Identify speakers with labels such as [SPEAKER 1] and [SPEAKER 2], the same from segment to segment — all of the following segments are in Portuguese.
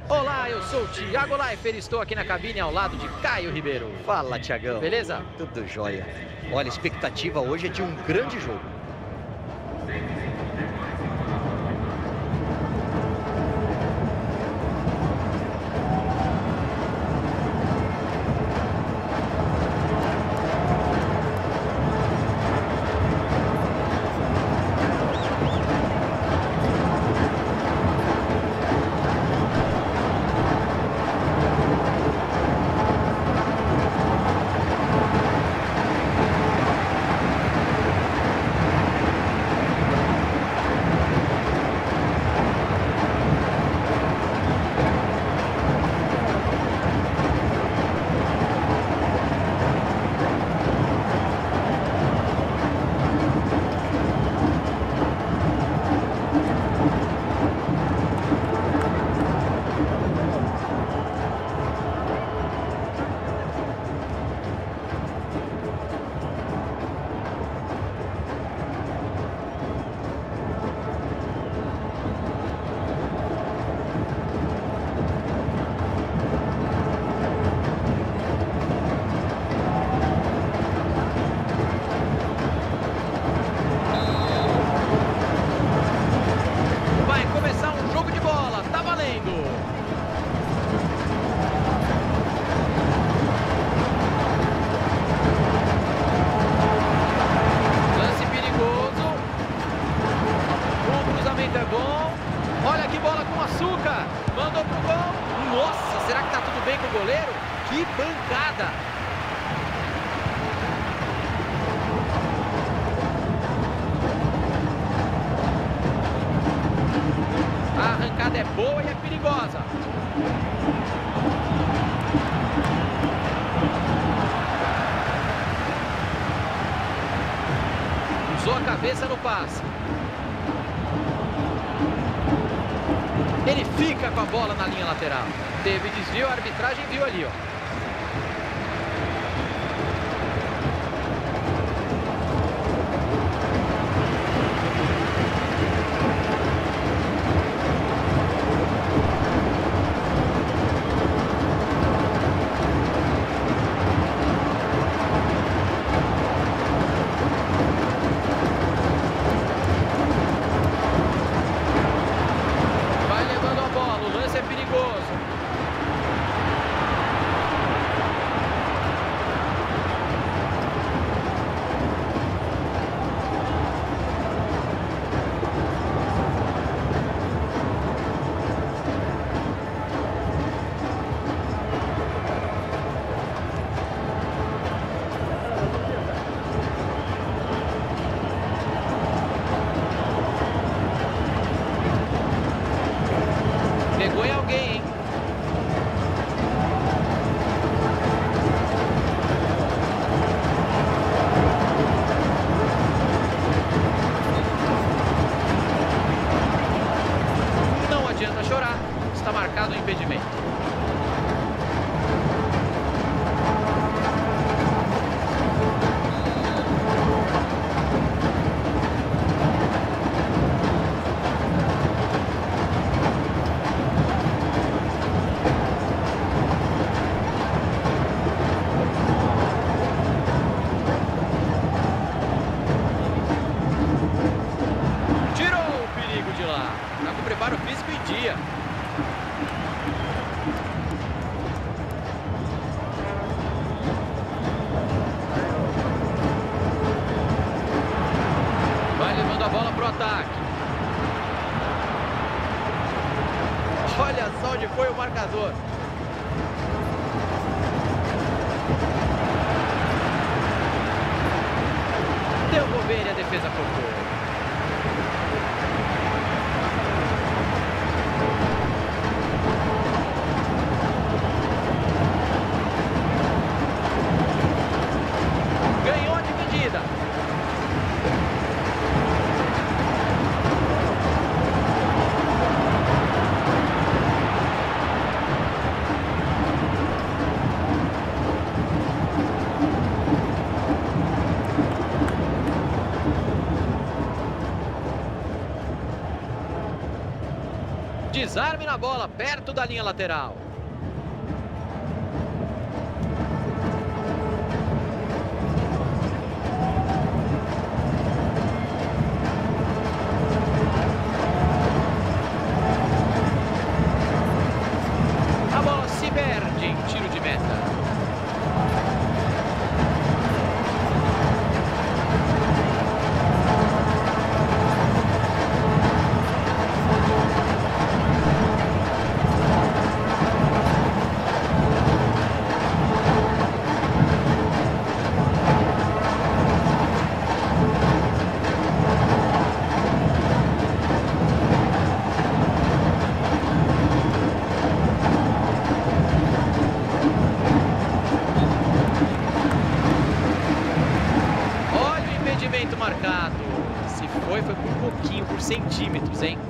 [SPEAKER 1] Olá, eu sou o Thiago Leifert, estou aqui na cabine ao lado de Caio Ribeiro.
[SPEAKER 2] Fala, Thiagão.
[SPEAKER 1] Beleza?
[SPEAKER 2] Tudo jóia. Olha, a expectativa hoje é de um grande jogo.
[SPEAKER 1] Vai começar um jogo de bola, tá valendo! Lance perigoso. O cruzamento é bom. Olha que bola com açúcar. Mandou pro gol. Nossa, será que tá tudo bem com o goleiro? Que pancada! A arrancada é boa e é perigosa. Usou a cabeça no passe. Ele fica com a bola na linha lateral. Teve desvio, a arbitragem viu ali, ó. Vai levando a bola, o lance é perigoso. Pegou em alguém, hein? Não adianta chorar. Está marcado o impedimento. Tirou o perigo de lá. Tá com o preparo físico em dia. Vai levando a bola pro ataque. Olha só onde foi o marcador. Deu bobeira e a defesa focou. Ganhou a dividida. Desarme na bola, perto da linha lateral. A bola se perde em tiro de meta. Marcado. Se foi por um pouquinho, por centímetros, hein?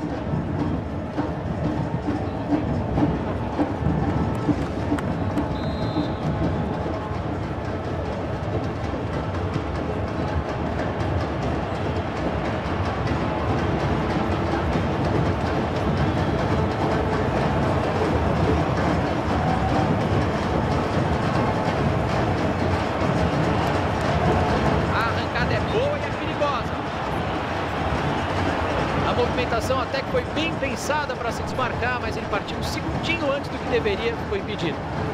[SPEAKER 1] A movimentação até que foi bem pensada para se desmarcar, mas ele partiu um segundinho antes do que deveria, foi impedido.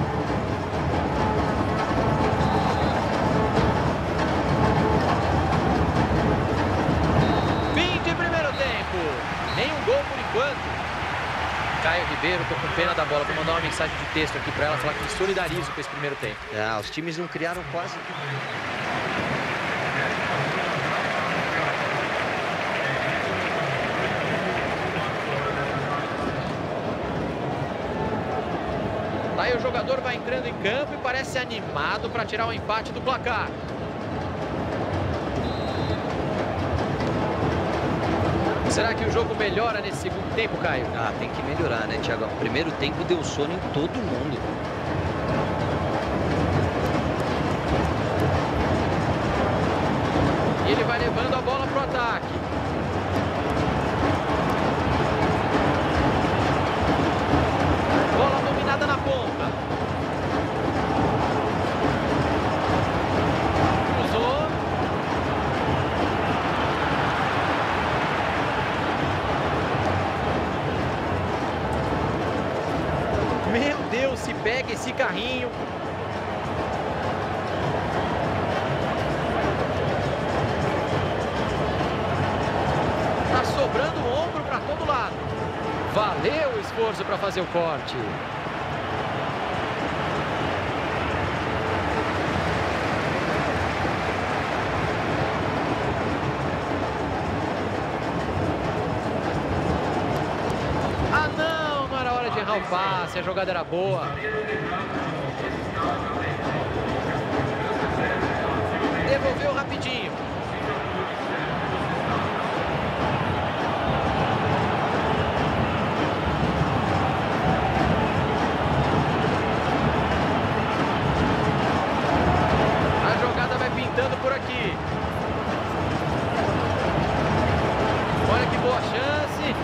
[SPEAKER 1] Fim de primeiro tempo. Nenhum gol por enquanto. Caio Ribeiro, tô com pena da bola. Vou mandar uma mensagem de texto aqui para ela, falar que me solidarizo com esse primeiro tempo.
[SPEAKER 2] Os times não criaram quase.
[SPEAKER 1] Aí o jogador vai entrando em campo e parece animado para tirar o empate do placar. Será que o jogo melhora nesse segundo tempo, Caio?
[SPEAKER 2] Tem que melhorar, né, Thiago? O primeiro tempo deu sono em todo mundo.
[SPEAKER 1] E ele vai levando a bola pro ataque. Bola dominada na ponta. Cruzou. Meu Deus, se pega esse carrinho. Tá sobrando o ombro para todo lado. Valeu o esforço para fazer o corte. Não era hora de errar o passe, a jogada era boa. Devolveu rapidinho. A jogada vai pintando por aqui. Olha que boa chance.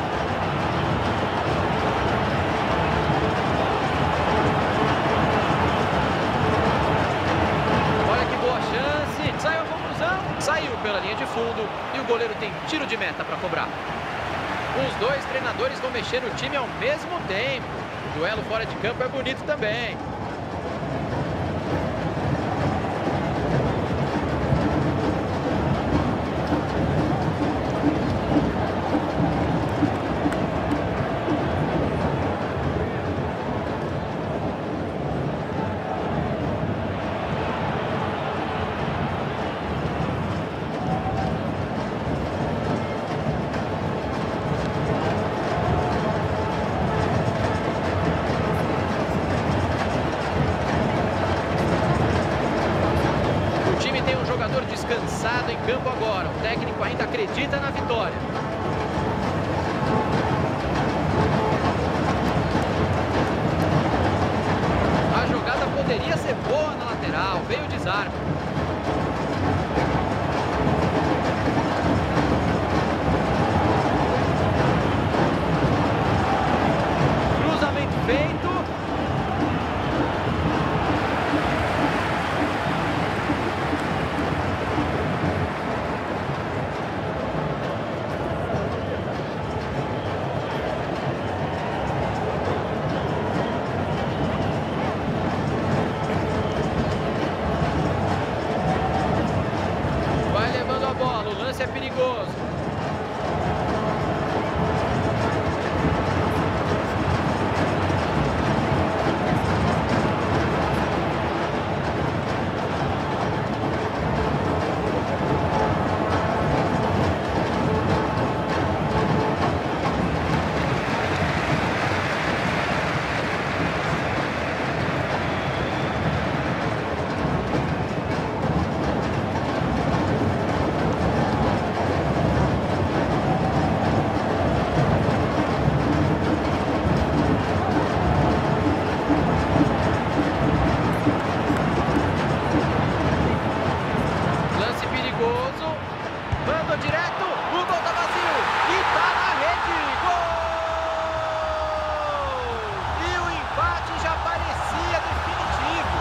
[SPEAKER 1] Saiu pela linha de fundo e o goleiro tem tiro de meta para cobrar. Os dois treinadores vão mexer no time ao mesmo tempo. O duelo fora de campo é bonito também. Descansado em campo agora. O técnico ainda acredita na vitória. A jogada poderia ser boa na lateral. Veio o desarme. lance é perigoso. Mandou direto, o gol tá vazio e tá na rede, gol! E o empate já parecia definitivo.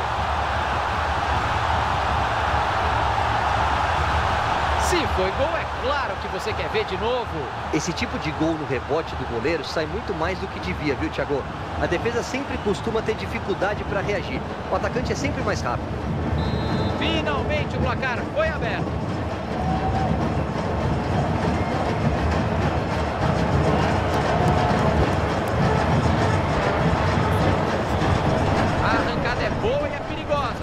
[SPEAKER 1] Se foi gol, é claro que você quer ver de novo.
[SPEAKER 2] Esse tipo de gol no rebote do goleiro sai muito mais do que devia, viu, Thiago? A defesa sempre costuma ter dificuldade para reagir. O atacante é sempre mais rápido.
[SPEAKER 1] Finalmente o placar foi aberto. Boa e é perigosa.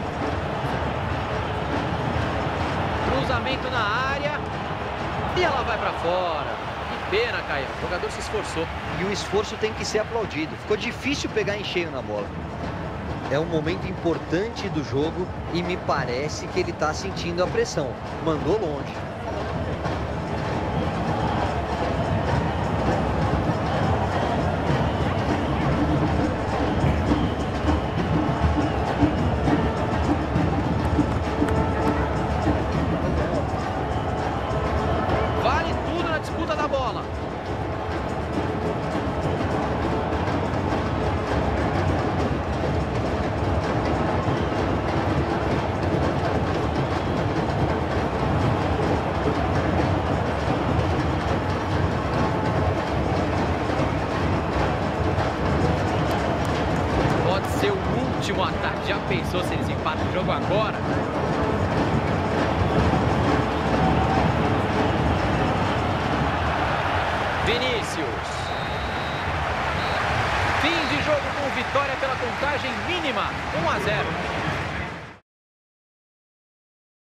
[SPEAKER 1] Cruzamento na área. E ela vai para fora. Que pena, Caio. O jogador se esforçou.
[SPEAKER 2] E o esforço tem que ser aplaudido. Ficou difícil pegar em cheio na bola. É um momento importante do jogo e me parece que ele está sentindo a pressão. Mandou longe.
[SPEAKER 1] Último ataque, já pensou se eles empatam o jogo agora? Vinícius. Fim de jogo com vitória pela contagem mínima, 1 a 0.